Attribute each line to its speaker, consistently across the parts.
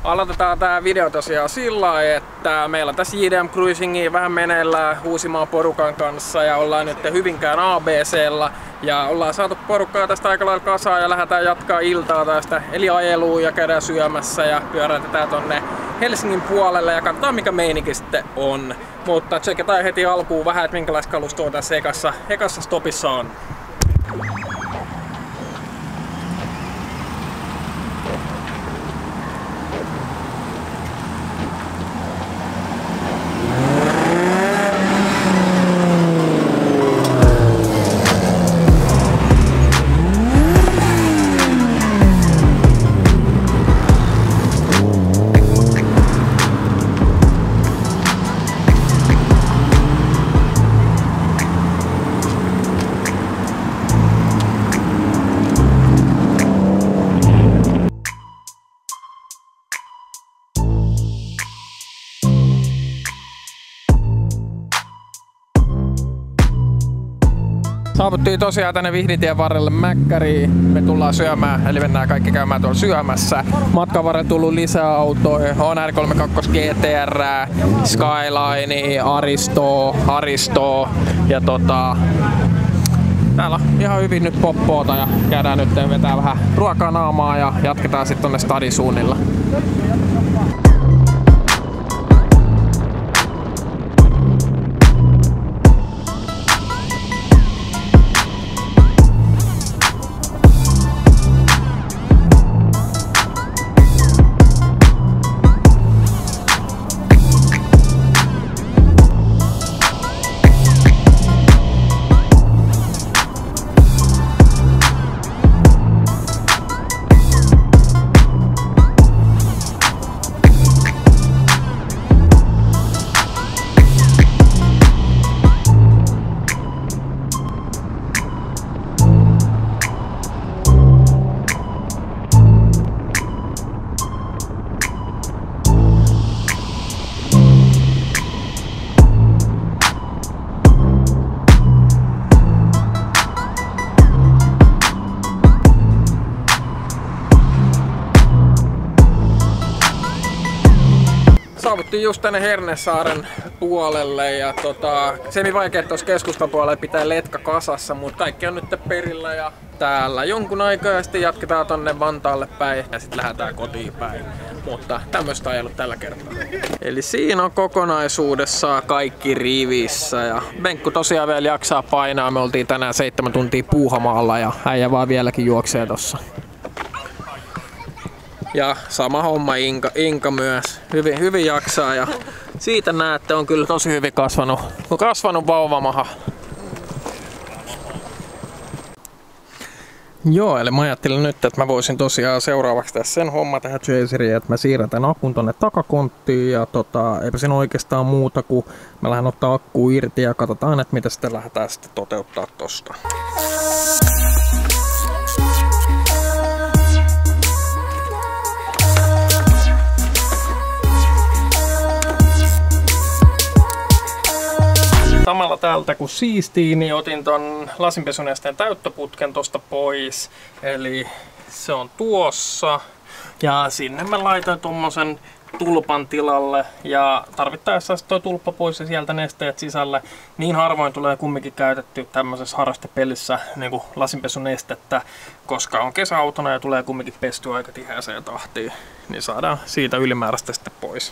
Speaker 1: Aloitetaan tää video tosiaan sillä lailla, että meillä on tässä JDM Cruisingia vähän meneillään Uusimaan porukan kanssa ja ollaan nyt Hyvinkään ABC:lla ja ollaan saatu porukkaa tästä aika lailla kasaan ja lähdetään jatkaa iltaa tästä eli ajeluun ja käydään syömässä ja pyörätetään tonne Helsingin puolelle ja katsotaan mikä meininki sitten on. Mutta tsekataan heti alkuun vähän, että minkälaista kalustoa tässä ekassa stopissa on. Saavuttiin tosiaan tänne Vihdintien varrelle Mäkkäriin. Me tullaan syömään, eli mennään kaikki käymään tuolla syömässä. Matkan varrella tullut lisää autoja. On R32 GTR, Skyline, Aristo ja täällä on ihan hyvin nyt poppoota ja käydään nyt vetää vähän ruokaa naamaa ja jatketaan sitten tonne stadisuunnilla. Saavuttiin just tänne Hernesaaren puolelle ja semi-vaikea tuossa keskustan puolella pitää letka kasassa, mutta kaikki on nyt perillä ja täällä jonkun aikaa ja sitten jatketaan tonne Vantaalle päin ja sitten lähdetään kotiin päin. Mutta tämmöistä ei ollut tällä kertaa. Eli siinä on kokonaisuudessaan kaikki rivissä ja Benkku tosiaan vielä jaksaa painaa. Me oltiin tänään 7 tuntia puuhamaalla ja äijä vaan vieläkin juoksee tossa. Ja sama homma Inka myös. Hyvin jaksaa ja siitä näette on kyllä tosi hyvin kasvanut vauvamaha. Joo, eli mä ajattelin nyt, että mä voisin tosiaan seuraavaksi tässä sen homma tähän Chaseriin, että mä siirrän tän akun tonne takakonttiin ja eipä siinä oikeastaan muuta kuin mä lähden ottaa akku irti ja katsotaan, että mitä sitten lähdetään sitten toteuttaa tosta. Samalla täältä kun siistiin, niin otin ton lasinpesunesteen täyttöputken tosta pois. Eli se on tuossa. Ja sinne mä laitoin tommosen tulpan tilalle. Ja tarvittaessa toi tulppa pois ja sieltä nesteet sisälle. Niin harvoin tulee kumminkin käytetty tämmöisessä harrastepelissä niin lasinpesunestettä. Koska on kesäautona ja tulee kumminkin pesty aika tiheäseen tahtiin. Niin saadaan siitä ylimääräistä sitten pois.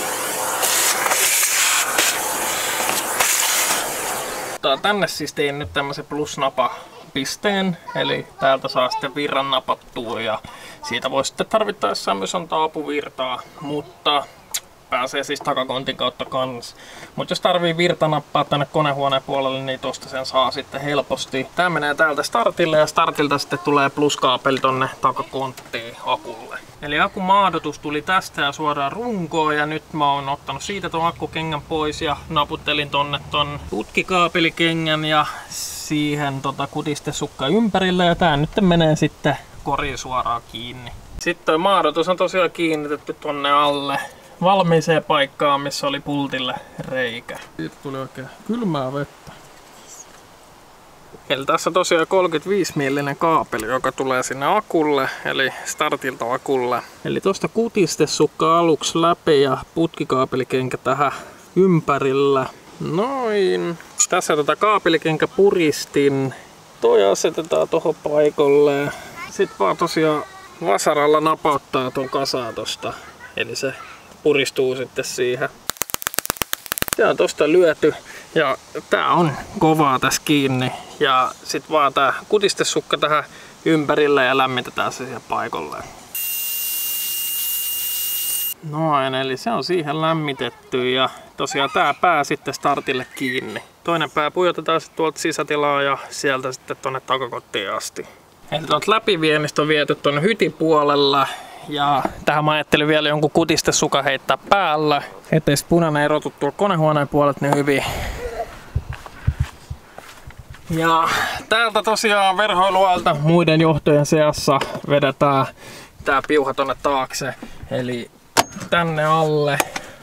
Speaker 1: Tänne siis tein nyt tämmösen plusnapapisteen, eli täältä saa sitten virran napattua ja siitä voi sitten tarvittaessa myös antaa apuvirtaa, mutta pääsee siis takakontin kautta kans. Mutta jos tarvii virtanappaa tänne konehuoneen puolelle, niin tosta sen saa sitten helposti. Tää menee täältä startille ja startilta sitten tulee pluskaapeli tonne takakonttiin akulle. Eli akun maadotus tuli tästä ja suoraan runkoon ja nyt mä oon ottanut siitä ton akkukengän pois ja naputtelin tonne ton putkikaapelikengän ja siihen kutistesukka ympärille ja tää nyt menee sitten koriin suoraan kiinni. Sitten toi maadotus on tosiaan kiinnitetty tonne alle valmiiseen paikkaan, missä oli pultille reikä. Siitä tuli oikein kylmää vettä. Eli tässä tosiaan 35 millinen kaapeli, joka tulee sinne akulle, eli startilta akulle. Eli tosta kutistesukka aluksi läpi ja putkikaapelikenkä tähän ympärillä. Noin. Tässä kaapelikenkä puristin. Toi asetetaan tohon paikalle. Sitten vaan tosiaan vasaralla napauttaa ton kasaan tosta. Eli se puristuu sitten siihen. Tää on tosta lyöty ja tää on kovaa tässä kiinni. Ja sit vaan tää kutistesukka tähän ympärille ja lämmitetään se siihen paikalle. Noin, eli se on siihen lämmitetty ja tosiaan tää pää sitten startille kiinni. Toinen pää pujotetaan sitten tuolta sisätilaa ja sieltä sitten tonne takakottiin asti. Eli tuolta läpiviennistä on viety tonne hytipuolella. Ja tähän mä ajattelin vielä jonkun kutistesukan heittää päällä, ettei punainen erotu tuolla konehuoneen puolet niin hyvin. Ja täältä tosiaan verhoilualta muiden johtojen seassa vedetään tää piuha tonne taakse. Eli tänne alle.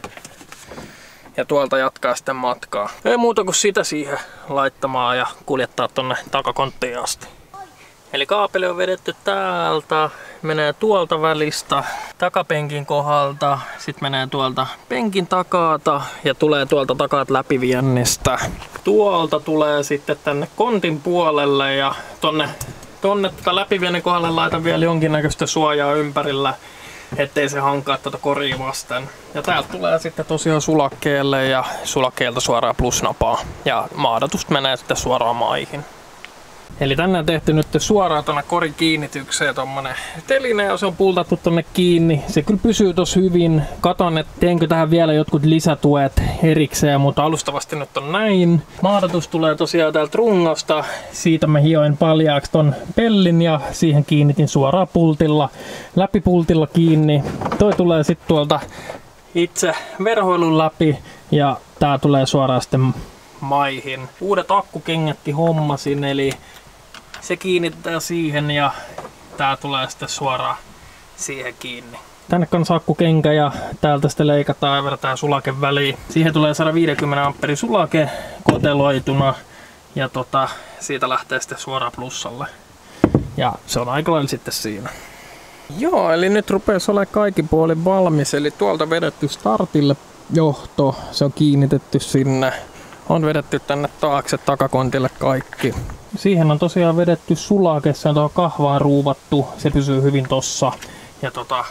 Speaker 1: Ja tuolta jatkaa sitten matkaa. Ei muuta kuin sitä siihen laittamaan ja kuljettaa tonne takakonttiin asti. Eli kaapeli on vedetty täältä, menee tuolta välistä, takapenkin kohdalta, sitten menee tuolta penkin takalta ja tulee tuolta takat läpiviennistä. Tuolta tulee sitten tänne kontin puolelle ja tonne läpiviennin kohdalle laitan vielä jonkinnäköistä suojaa ympärillä, ettei se hankaa tuota koria vasten. Ja täältä tulee sitten tosiaan sulakkeelle ja sulakkeelta suoraan plusnapaa ja maadatusta menee sitten suoraan maihin. Eli tänne on tehty nyt suoraan tuonne korin kiinnitykseen tommonen teline ja se on pultattu tonne kiinni. Se kyllä pysyy tossa hyvin. Katon, että teenkö tähän vielä jotkut lisätuet erikseen, mutta alustavasti nyt on näin. Maadatus tulee tosiaan täältä rungosta. Siitä mä hioin paljaaksi ton pellin ja siihen kiinnitin suoraan pultilla, läpi pultilla kiinni. Toi tulee sitten tuolta itse verhoilun läpi ja tää tulee suoraan sitten maihin. Uudet akkukengätkin hommasin, eli se kiinnitetään siihen ja tää tulee sitten suoraan siihen kiinni. Tänne kanssa akkukenkä ja täältä sitten leikataan ja vedetään sulake väliin. Siihen tulee 150 amperin sulake koteloituna ja siitä lähtee sitten suoraan plussalle. Ja se on aika lailla sitten siinä. Joo, eli nyt rupeaa olemaan kaikki puolin valmis, eli tuolta vedetty startille johto, se on kiinnitetty sinne. On vedetty tänne taakse takakontille kaikki. Siihen on tosiaan vedetty sulake, se on tuohon kahvaan ruuvattu, se pysyy hyvin tossa. Ja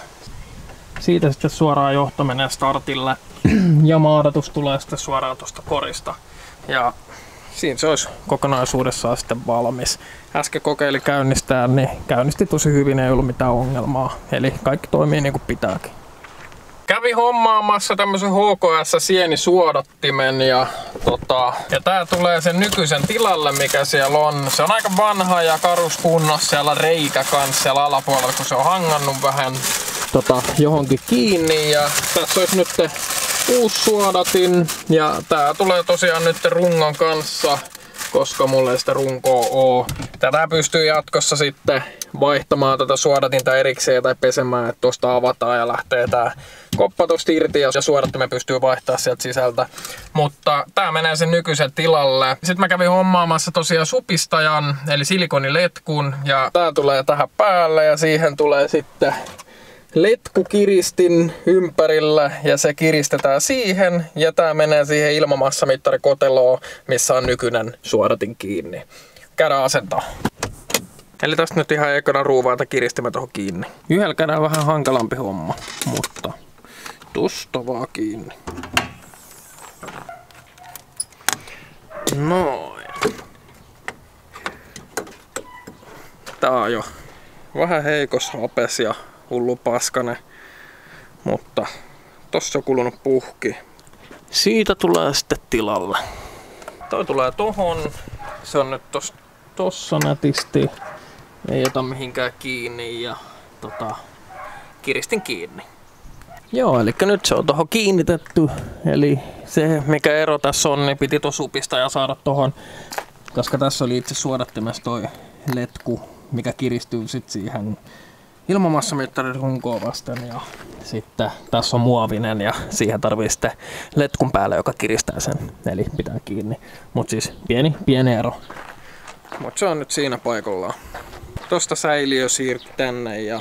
Speaker 1: siitä sitten suoraan johto menee startille ja maadatus tulee sitten suoraan tuosta korista. Ja siinä se olisi kokonaisuudessaan sitten valmis. Äsken kokeili käynnistää, niin käynnisti tosi hyvin, ei ollut mitään ongelmaa. Eli kaikki toimii niin kuin pitääkin. Kävi hommaamassa tämmösen HKS-sienisuodattimen ja tää tulee sen nykyisen tilalle, mikä siellä on. Se on aika vanha ja karuskunnossa, siellä on reikä kans siellä alapuolella, kun se on hangannut vähän johonkin kiinni. Ja tässä olisi nyt uusi suodatin ja tää tulee tosiaan nyt rungon kanssa, koska mulla ei sitä runkoa oo. Tätä pystyy jatkossa sitten vaihtamaan suodatinta erikseen tai pesemään, että tuosta avataan ja lähtee tää koppa tosta irti ja suodattimen pystyy vaihtaa sieltä sisältä. Mutta tää menee sen nykyisen tilalle. Sitten mä kävin hommaamassa tosiaan supistajan eli silikoniletkun ja tää tulee tähän päälle ja siihen tulee sitten letkukiristin ympärillä ja se kiristetään siihen ja tää menee siihen ilmamassamittarikoteloon, missä on nykyinen suodatin kiinni. Käydään asentaa. Eli tästä nyt ihan ekana ruuvaata kiristimme tuohon kiinni. Yhdellä kädellä vähän hankalampi homma, mutta tuosta vaan kiinni. Noin. Tää on jo vähän heikos hapes ja hullu paskane, mutta tossa on kulunut puhki. Siitä tulee sitten tilalle. Toi tulee tohon. Se on nyt tossa nätisti. Ei ota mihinkään kiinni ja kiristin kiinni. Joo, eli nyt se on tohon kiinnitetty. Eli se mikä ero tässä on, niin piti tuon supista ja saada tohon. Koska tässä oli itse suodattimessa toi letku, mikä kiristyy sit siihen ilmamassamittarin runkoon vasten ja sitten tässä on muovinen ja siihen tarvii sitten letkun päälle, joka kiristää sen, eli pitää kiinni. Mut siis pieni ero. Mutta se on nyt siinä paikallaan. Tosta säiliö siirtyi tänne ja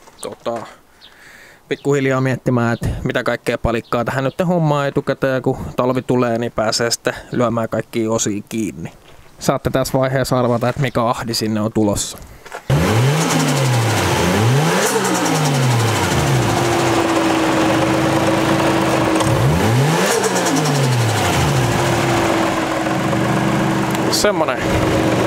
Speaker 1: pikkuhiljaa miettimään, että mitä kaikkea palikkaa tähän nyt hommaa etukäteen, ja kun talvi tulee, niin pääsee sitten lyömään kaikkia osia kiinni. Saatte tässä vaiheessa arvata, että mikä ahdi sinne on tulossa. Semmonen